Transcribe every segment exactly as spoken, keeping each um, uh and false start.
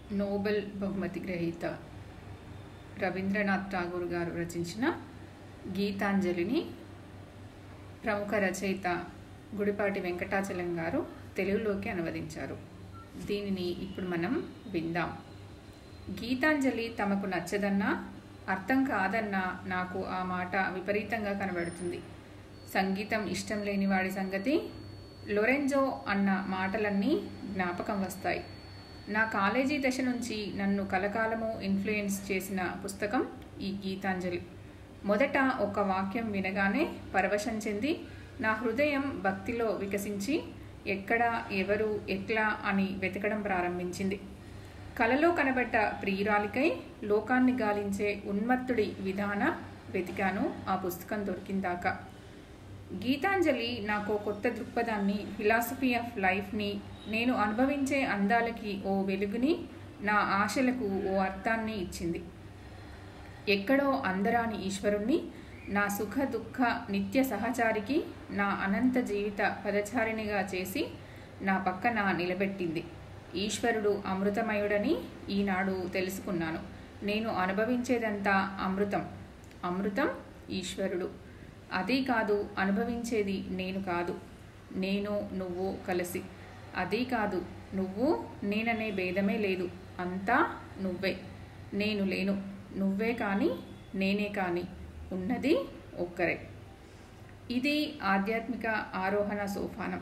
Nobel బహుమతి గ్రహీత రవీంద్రనాథ్ ఠాగూర్ గారు రచించిన గీతాంజలిని ప్రముఖ రచయిత గుడిపాటి వెంకటాచలం గారు తెలుగులోకి అనువదించారు. దీనిని ఇప్పుడు మనం విందాం. గీతాంజలి తమకు నచ్చదన్నా, అర్థం కాదన్నా నాకు ఆ మాట విపరీతంగా కనబడుతుంది. సంగీతం ఇష్టం లేని వాడి సంగతి లొరెంజో అన్న మాటలన్నీ జ్ఞాపకం వస్తాయి. నా కాలేజీ దశ నుంచి నన్ను కలకాలము ఇన్ఫ్లుయెన్స్ చేసిన పుస్తకం ఈ గీతాంజలి. మొదట ఒక వాక్యం వినగానే పరవశం చెంది నా హృదయం భక్తిలో వికసించి ఎక్కడ, ఎవరు, ఎట్లా అని వెతకడం ప్రారంభించింది. కలలో కనబడ్డ ప్రియురాలికై లోకాన్ని గాలించే ఉన్మత్తుడి విధాన వెతికాను ఆ పుస్తకం దొరికిందాక. గీతాంజలి నాకు కొత్త దృక్పథాన్ని, ఫిలాసఫీ ఆఫ్ లైఫ్ని, నేను అనుభవించే అందాలకి ఓ వెలుగుని, నా ఆశలకు ఓ అర్థాన్ని ఇచ్చింది. ఎక్కడో అందరాని ఈశ్వరుణ్ణి నా సుఖ దుఃఖ నిత్య సహచారికి, నా అనంత జీవిత పదచారిణిగా చేసి నా పక్కన నిలబెట్టింది. ఈశ్వరుడు అమృతమయుడని ఈనాడు తెలుసుకున్నాను. నేను అనుభవించేదంతా అమృతం. అమృతం ఈశ్వరుడు. అదీ కాదు, అనుభవించేది నేను కాదు, నేను నువ్వు కలిసి. అదీ కాదు, నువ్వు నేననే భేదమే లేదు, అంతా నువ్వే. నేను లేను, నువ్వే కానీ నేనే కానీ ఉన్నది ఒక్కరే. ఇది ఆధ్యాత్మిక ఆరోహణ సోపానం.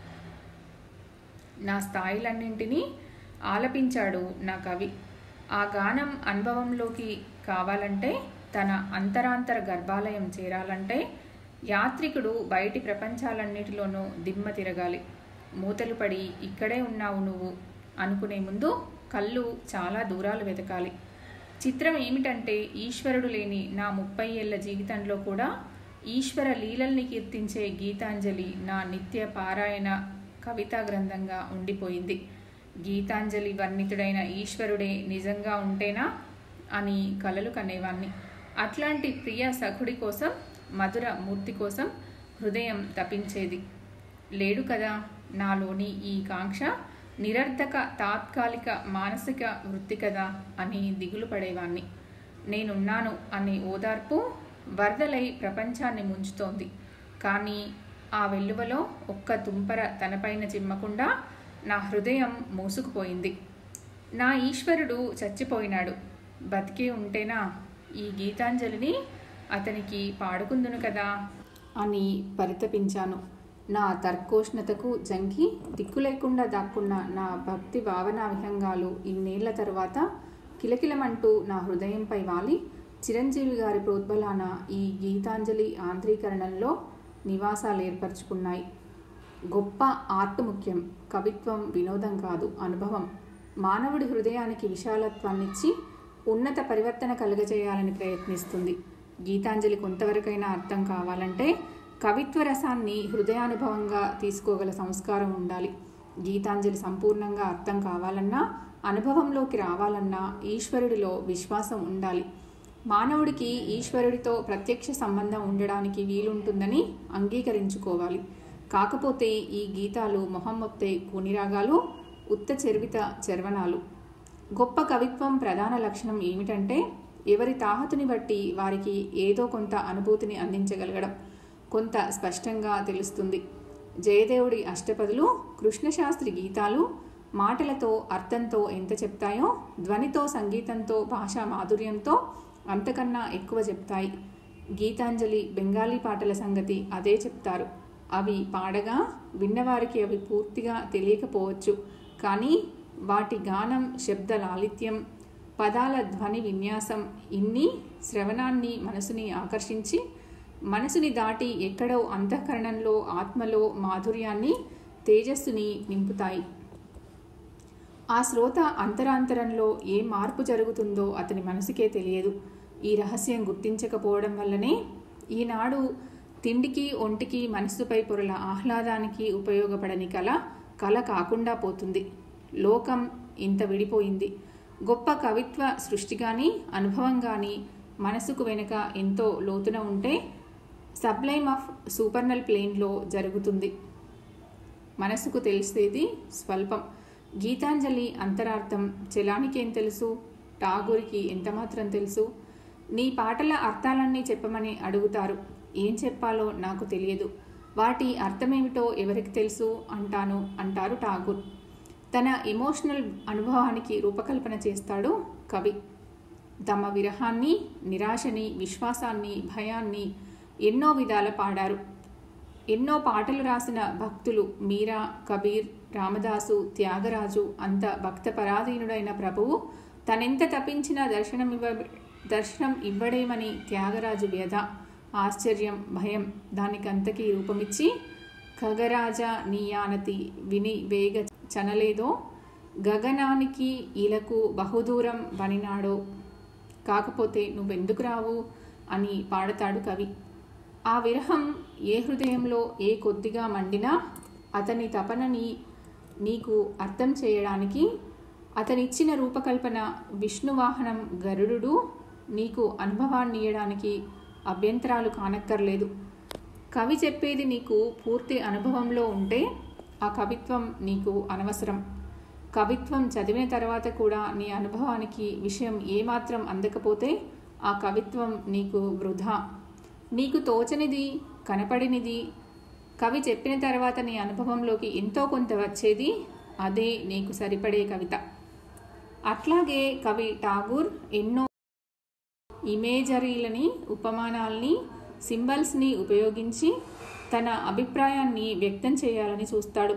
నా స్థాయిలన్నింటినీ ఆలపించాడు నా కవి. ఆ గానం అనుభవంలోకి కావాలంటే, తన అంతరాంతర గర్భాలయం చేరాలంటే యాత్రికుడు బయటి ప్రపంచాలన్నిటిలోనూ దిమ్మ తిరగాలి. మూతలు పడి ఇక్కడే ఉన్నావు నువ్వు అనుకునే ముందు కళ్ళు చాలా దూరాలు వెతకాలి. చిత్రం ఏమిటంటే, ఈశ్వరుడు లేని నా ముప్పై ఏళ్ల జీవితంలో కూడా ఈశ్వర లీలల్ని కీర్తించే గీతాంజలి నా నిత్య పారాయణ కవితా గ్రంథంగా ఉండిపోయింది. గీతాంజలి వర్ణితుడైన ఈశ్వరుడే నిజంగా ఉంటేనా అని కలలు కనేవాణ్ణి. అట్లాంటి ప్రియ సఖుడి కోసం, మధుర మూర్తి కోసం హృదయం తపించేది. లేడు కదా నాలోని ఈ కాంక్ష, నిరర్ధక తాత్కాలిక మానసిక వృత్తి కదా అని దిగులు పడేవాణ్ణి. నేనున్నాను అనే ఓదార్పు వరదలై ప్రపంచాన్ని ముంచుతోంది. కానీ ఆ వెల్లువలో ఒక్క తుంపర తనపైన చిమ్మకుండా నా హృదయం మూసుకుపోయింది. నా ఈశ్వరుడు చచ్చిపోయినాడు, బతికే ఉంటేనా ఈ గీతాంజలిని అతనికి పాడుకుందును కదా అని పరితపించాను. నా తర్కోష్ణతకు జంకి దిక్కు లేకుండా దాక్కున్న నా భక్తి భావనా విహంగాలు ఇన్నేళ్ల తరువాత కిలకిలమంటూ నా హృదయంపై వాలి చిరంజీవి గారి ప్రోద్బలాన ఈ గీతాంజలి ఆంధ్రీకరణంలో నివాసాలు ఏర్పరచుకున్నాయి. గొప్ప ఆర్ట్ ముఖ్యం, కవిత్వం వినోదం కాదు, అనుభవం. మానవుడి హృదయానికి విశాలత్వాన్నిచ్చి ఉన్నత పరివర్తన కలుగజేయాలని ప్రయత్నిస్తుంది. గీతాంజలి కొంతవరకైనా అర్థం కావాలంటే కవిత్వ రసాన్ని హృదయానుభవంగా తీసుకోగల సంస్కారం ఉండాలి. గీతాంజలి సంపూర్ణంగా అర్థం కావాలన్నా, అనుభవంలోకి రావాలన్నా ఈశ్వరుడిలో విశ్వాసం ఉండాలి. మానవుడికి ఈశ్వరుడితో ప్రత్యక్ష సంబంధం ఉండడానికి వీలుంటుందని అంగీకరించుకోవాలి. కాకపోతే ఈ గీతాలు మొహమ్మొత్తే కూనిరాగాలు, ఉత్త చెర్విత చర్వనాలు. గొప్ప కవిత్వం ప్రధాన లక్షణం ఏమిటంటే, ఎవరి తాహతుని బట్టి వారికి ఏదో కొంత అనుభూతిని అందించగలగడం. కొంత స్పష్టంగా తెలుస్తుంది. జయదేవుడి అష్టపదులు, కృష్ణశాస్త్రి గీతాలు మాటలతో అర్థంతో ఎంత చెప్తాయో, ధ్వనితో సంగీతంతో భాషా మాధుర్యంతో అంతకన్నా ఎక్కువ చెప్తాయి. గీతాంజలి బెంగాలీ పాటల సంగతి అదే చెప్తారు. అవి పాడగా విన్నవారికి అవి పూర్తిగా తెలియకపోవచ్చు, కానీ వాటి గానం, శబ్ద లాలిత్యం, పదాల ధ్వని విన్యాసం ఇన్ని శ్రవణాన్ని, మనసుని ఆకర్షించి మనసుని దాటి ఎక్కడో అంతఃకరణంలో, ఆత్మలో మాధుర్యాన్ని, తేజస్సుని నింపుతాయి. ఆ శ్రోత అంతరాంతరంలో ఏ మార్పు జరుగుతుందో అతని మనసుకే తెలియదు. ఈ రహస్యం గుర్తించకపోవడం వల్లనే ఈనాడు తిండికి, ఒంటికి, మనస్సుపై పొరల ఆహ్లాదానికి ఉపయోగపడని కళ కళ కాకుండా పోతుంది. లోకం ఇంత విడిపోయింది. గొప్ప కవిత్వ సృష్టి కానీ, అనుభవం కానీ మనసుకు వెనుక ఎంతో లోతున ఉంటే సబ్లైమ్ ఆఫ్ సూపర్నల్ ప్లేన్లో జరుగుతుంది. మనసుకు తెలిసేది స్వల్పం. గీతాంజలి అంతరార్థం చెలానికేం తెలుసు? ఠాగూర్కి ఎంతమాత్రం తెలుసు? నీ పాటల అర్థాలన్నీ చెప్పమని అడుగుతారు. ఏం చెప్పాలో నాకు తెలియదు. వాటి అర్థమేమిటో ఎవరికి తెలుసు అంటాను అంటారు ఠాగూర్. తన ఎమోషనల్ అనుభవానికి రూపకల్పన చేస్తాడు కవి. తమ విరహాన్ని, నిరాశని, విశ్వాసాన్ని, భయాన్ని ఎన్నో విధాల పాడారు. ఎన్నో పాటలు రాసిన భక్తులు మీరా, కబీర్, రామదాసు, త్యాగరాజు అంత భక్త పరాధీనుడైన ప్రభువు తనెంత తప్పించినా దర్శనం ఇవ్వ దర్శనం ఇవ్వడేమని త్యాగరాజు వ్యధ, ఆశ్చర్యం, భయం దానికంతకీ రూపమిచ్చి ఖగరాజ నీయానతి విని వేగ చనలేదో గగనానికి ఇలకు బహుదూరం బనినాడో కాకపోతే నువ్వెందుకు రావు అని పాడతాడు కవి. ఆ విరహం ఏ హృదయంలో ఏ కొద్దిగా మండినా అతని తపనని నీకు అర్థం చేయడానికి అతనిచ్చిన రూపకల్పన విష్ణువాహనం గరుడు నీకు అనుభవాన్ని ఇయ్యడానికి అభ్యంతరాలు కానక్కర్లేదు. కవి చెప్పేది నీకు పూర్తి అనుభవంలో ఉంటే ఆ కవిత్వం నీకు అనవసరం. కవిత్వం చదివిన తర్వాత కూడా నీ అనుభవానికి విషయం ఏమాత్రం అందకపోతే ఆ కవిత్వం నీకు వృధా. నీకు తోచనిది, కనపడినిది కవి చెప్పిన తర్వాత నీ అనుభవంలోకి ఎంతో కొంత వచ్చేది, అదే నీకు సరిపడే కవిత. అట్లాగే కవి ఠాగూర్ ఎన్నో ఇమేజరీలని, ఉపమానాల్ని, సింబల్స్ని ఉపయోగించి తన అభిప్రాయాన్ని వ్యక్తం చేయాలని చూస్తాడు.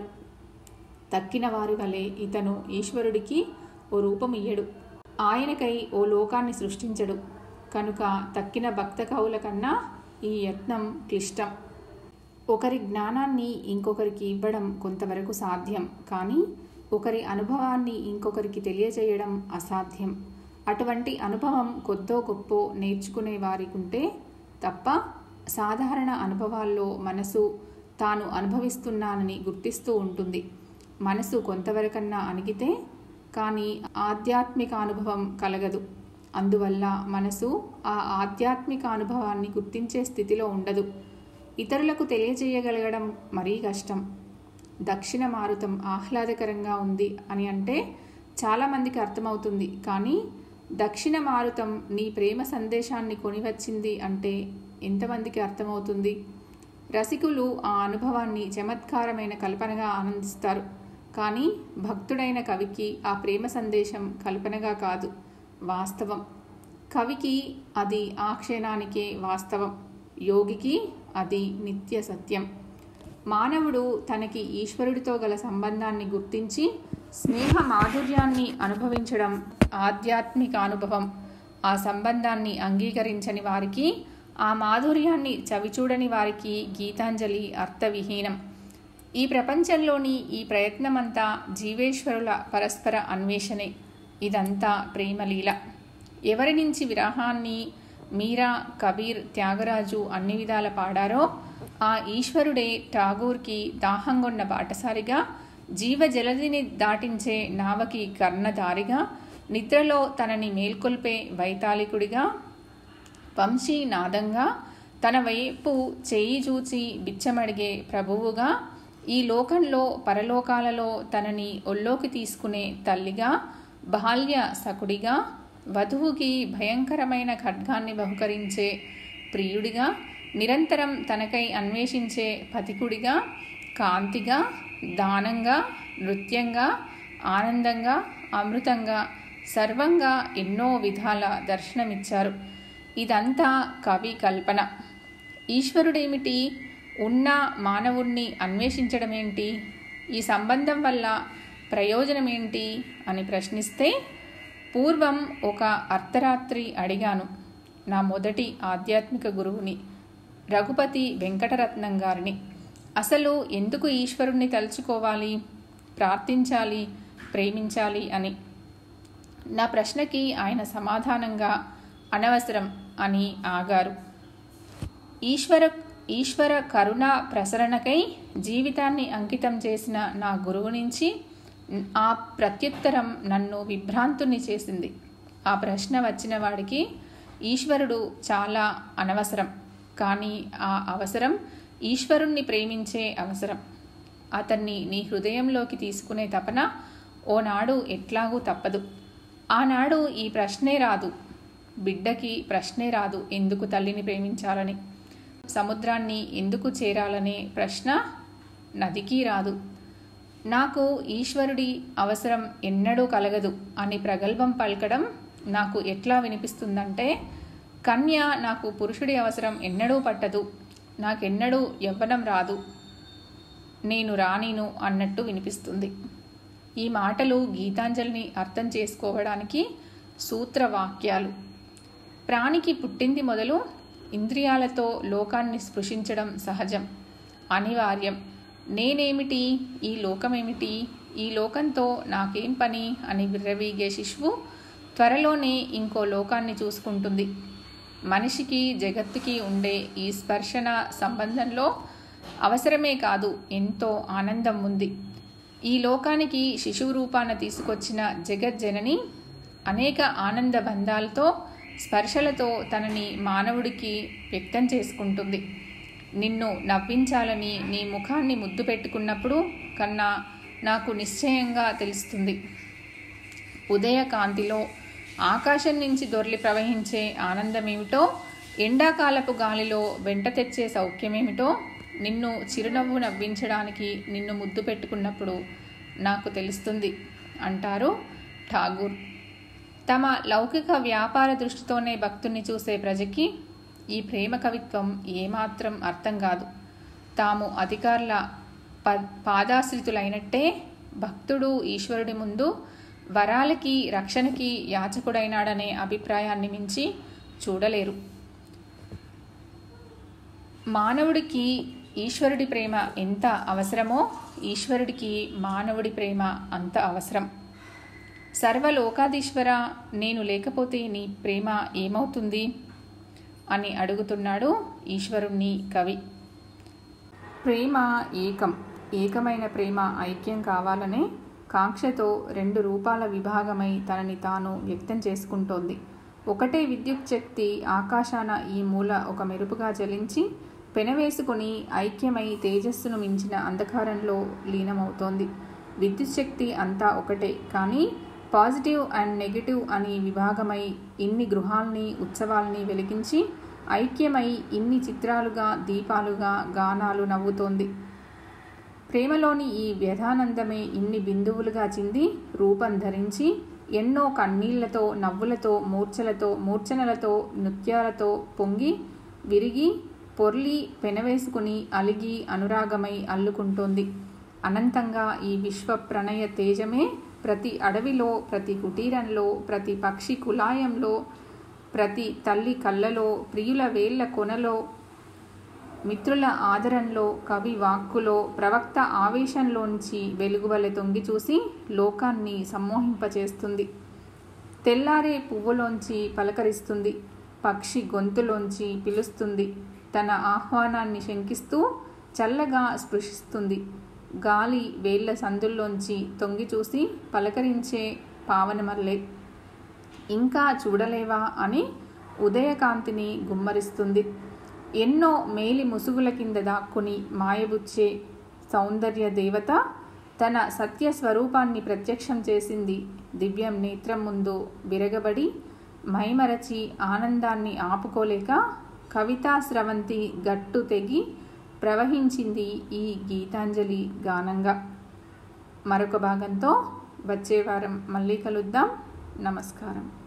తక్కిన వారి వలె ఇతను ఈశ్వరుడికి ఓ రూపం ఇయ్యడు, ఆయనకై ఓ లోకాన్ని సృష్టించడు. కనుక తక్కిన భక్త కవుల కన్నా ఈ యత్నం క్లిష్టం. ఒకరి జ్ఞానాన్ని ఇంకొకరికి ఇవ్వడం కొంతవరకు సాధ్యం, కానీ ఒకరి అనుభవాన్ని ఇంకొకరికి తెలియజేయడం అసాధ్యం. అటువంటి అనుభవం కొద్దో గొప్పో నేర్చుకునే వారికుంటే తప్ప సాధారణ అనుభవాల్లో మనసు తాను అనుభవిస్తున్నానని గుర్తిస్తూ ఉంటుంది. మనసు కొంతవరకన్నా అణిగితే కానీ ఆధ్యాత్మిక అనుభవం కలగదు. అందువల్ల మనసు ఆ ఆధ్యాత్మిక అనుభవాన్ని గుర్తించే స్థితిలో ఉండదు. ఇతరులకు తెలియజేయగలగడం మరీ కష్టం. దక్షిణ మారుతం ఆహ్లాదకరంగా ఉంది అని అంటే చాలామందికి అర్థమవుతుంది, కానీ దక్షిణ మారుతం నీ ప్రేమ సందేశాన్ని కొనివచ్చింది అంటే ఎంతమందికి అర్థమవుతుంది? రసికులు ఆ అనుభవాన్ని చమత్కారమైన కల్పనగా ఆనందిస్తారు, కానీ భక్తుడైన కవికి ఆ ప్రేమ సందేశం కల్పనగా కాదు, వాస్తవం. కవికి అది ఆ క్షణానికే వాస్తవం, యోగికి అది నిత్య సత్యం. మానవుడు తనకి ఈశ్వరుడితో గల సంబంధాన్ని గుర్తించి స్నేహ మాధుర్యాన్ని అనుభవించడం ఆధ్యాత్మిక అనుభవం. ఆ సంబంధాన్ని అంగీకరించని వారికి, ఆ మాధుర్యాన్ని చవిచూడని వారికి గీతాంజలి అర్థవిహీనం. ఈ ప్రపంచంలోని ఈ ప్రయత్నమంతా జీవేశ్వరుల పరస్పర అన్వేషణే. ఇదంతా ప్రేమలీల. ఎవరి నుంచి విరహాన్ని మీరా, కబీర్, త్యాగరాజు అన్ని విధాల పాడారో ఆ ఈశ్వరుడే ఠాగూర్కి దాహంగొన్న బాటసారిగా, జీవ జలధిని దాటించే నావకి కర్ణధారిగా, నిద్రలో తనని మేల్కొల్పే వైతాళికుడిగా, వంశీనాదంగా, తన వైపు చేయి చూచి బిచ్చమడిగే ప్రభువుగా, ఈ లోకంలో పరలోకాలలో తనని ఒళ్ళోకి తీసుకునే తల్లిగా, బాల్య సకుడిగా, వధువుకి భయంకరమైన ఖడ్గాన్ని బహుకరించే ప్రియుడిగా, నిరంతరం తనకై అన్వేషించే పథికుడిగా, కాంతిగా, దానంగా, నృత్యంగా, ఆనందంగా, అమృతంగా, సర్వంగా ఎన్నో విధాల దర్శనమిచ్చారు. ఇదంతా కవి కల్పన. ఈశ్వరుడేమిటి? ఉన్న మానవుణ్ణి అన్వేషించడమేంటి? ఈ సంబంధం వల్ల ప్రయోజనమేంటి అని ప్రశ్నిస్తే, పూర్వం ఒక అర్ధరాత్రి అడిగాను నా మొదటి ఆధ్యాత్మిక గురువుని, రఘుపతి వెంకటరత్నం గారిని, అసలు ఎందుకు ఈశ్వరుణ్ణి తలుచుకోవాలి, ప్రార్థించాలి, ప్రేమించాలి అని. నా ప్రశ్నకి ఆయన సమాధానంగా అనవసరం అని ఆగారు. ఈశ్వర ఈశ్వర కరుణ ప్రసరణకై జీవితాన్ని అంకితం చేసిన నా గురువు నుంచి ఆ ప్రత్యుత్తరం నన్ను విభ్రాంతుని చేసింది. ఆ ప్రశ్న వచ్చిన వాడికి ఈశ్వరుడు చాలా అనవసరం, కానీ ఆ అవసరం ఈశ్వరుణ్ణి ప్రేమించే అవసరం. అతన్ని నీ హృదయంలోకి తీసుకునే తపన ఓనాడు ఎట్లాగూ తప్పదు. ఆనాడు ఈ ప్రశ్నే రాదు, బిడ్డకి ప్రశ్నే రాదు ఎందుకు తల్లిని ప్రేమించాలని, సముద్రాన్ని ఎందుకు చేరాలనే ప్రశ్న నదికి రాదు. నాకు ఈశ్వరుడి అవసరం ఎన్నడూ కలగదు అని ప్రగల్భం పలకడం నాకు ఎట్లా వినిపిస్తుందంటే, కన్య నాకు పురుషుడి అవసరం ఎన్నడూ పట్టదు, నాకెన్నడూ యవ్వనం రాదు, నేను రానీను అన్నట్టు వినిపిస్తుంది. ఈ మాటలు గీతాంజలిని అర్థం చేసుకోవడానికి సూత్రవాక్యాలు. ప్రాణికి పుట్టింది మొదలు ఇంద్రియాలతో లోకాన్ని స్పృశించడం సహజం, అనివార్యం. నేనేమిటి, ఈ లోకమేమిటి, ఈ లోకంతో నాకేం పని అని విర్రవీగే శిశువు త్వరలోనే ఇంకో లోకాన్ని చూసుకుంటుంది. మనిషికి జగత్తుకి ఉండే ఈ స్పర్శన సంబంధంలో అవసరమే కాదు, ఎంతో ఆనందం ఉంది. ఈ లోకానికి శిశువు రూపాన తీసుకొచ్చిన జగజ్జనని అనేక ఆనంద బంధాలతో స్పర్శలతో తనని మానవుడికి వ్యక్తం చేసుకుంటుంది. నిన్ను నవ్వించాలని నీ ముఖాన్ని ముద్దు పెట్టుకున్నప్పుడు కన్నా నాకు నిశ్చయంగా తెలుస్తుంది. ఉదయకాంతిలో ఆకాశం నుంచి దొర్లి ప్రవహించే ఆనందమేమిటో, ఎండాకాలపు గాలిలో వెంట తెచ్చే సౌఖ్యమేమిటో నిన్ను చిరునవ్వు నవ్వించడానికి నిన్ను ముద్దు పెట్టుకున్నప్పుడు నాకు తెలుస్తుంది అంటారు ఠాగూర్. తమ లౌకిక వ్యాపార దృష్టితోనే భక్తుని చూసే ప్రజకి ఈ ప్రేమ కవిత్వం ఏమాత్రం అర్థం కాదు. తాము అధికారుల ప పాదాశ్రితులైనట్టే భక్తుడు ఈశ్వరుడి ముందు వరాలకి రక్షణకి యాచకుడైనాడనే అభిప్రాయాన్ని మించి చూడలేరు. మానవుడికి ఈశ్వరుడి ప్రేమ ఎంత అవసరమో ఈశ్వరుడికి మానవుడి ప్రేమ అంత అవసరం. సర్వలోకాధీశ్వర, నేను లేకపోతే నీ ప్రేమ ఏమవుతుంది అని అడుగుతున్నాడు ఈశ్వరుణ్ణి కవి. ప్రేమ ఏకం, ఏకమైన ప్రేమ ఐక్యం కావాలనే కాంక్షతో రెండు రూపాల విభాగమై తనని తాను వ్యక్తం చేసుకుంటోంది. ఒకటే విద్యుత్ శక్తి ఆకాశాన ఈ మూల ఒక మెరుపుగా జలించి పెనవేసుకుని ఐక్యమై తేజస్సును మించిన అంధకారంలో లీనమవుతోంది. విద్యుత్ శక్తి అంతా ఒకటే, కానీ పాజిటివ్ అండ్ నెగిటివ్ అని విభాగమై ఇన్ని గృహాల్ని ఉత్సవాల్ని వెలిగించి ఐక్యమై ఇన్ని చిత్రాలుగా దీపాలుగా గానాలు నవ్వుతోంది. ప్రేమలోని ఈ వ్యధానందమే ఇన్ని బిందువులుగా చింది రూపం ధరించి ఎన్నో కన్నీళ్లతో నవ్వులతో మూర్ఛలతో మూర్ఛనలతో నృత్యాలతో పొంగి విరిగి పొర్లి పెనవేసుకుని అలిగి అనురాగమై అల్లుకుంటోంది. అనంతంగా ఈ విశ్వ ప్రణయ తేజమే ప్రతి అడవిలో, ప్రతి కుటీరంలో, ప్రతి పక్షి కులాయంలో, ప్రతి తల్లి కళ్ళలో, ప్రియుల వేళ్ల కొనలో, మిత్రుల ఆదరణలో, కవి వాక్కులో, ప్రవక్త ఆవేశంలోంచి వెలుగువలె తొంగి చూసి లోకాన్ని సమ్మోహింపచేస్తుంది. తెల్లారే పువ్వులోంచి పలకరిస్తుంది, పక్షి గొంతులోంచి పిలుస్తుంది, తన ఆహ్వానాన్ని శంకిస్తూ చల్లగా స్పృశిస్తుంది. గాలి వేళ్ల సందుల్లోంచి తొంగి చూసి పలకరించే పావనమల్లె. ఇంకా చూడలేవా అని ఉదయకాంతిని గుమ్మరిస్తుంది. ఎన్నో మేలి ముసుగుల కింద దాక్కుని మాయబుచ్చే సౌందర్య దేవత తన సత్య స్వరూపాన్ని ప్రత్యక్షం చేసింది. దివ్యం నేత్రం ముందు విరగబడి మైమరచి ఆనందాన్ని ఆపుకోలేక కవితా స్రవంతి గట్టు తెగి ప్రవహించింది ఈ గీతాంజలి గానంగా. మరొక భాగంతో వచ్చే వారం మళ్ళీ కలుద్దాం. నమస్కారం.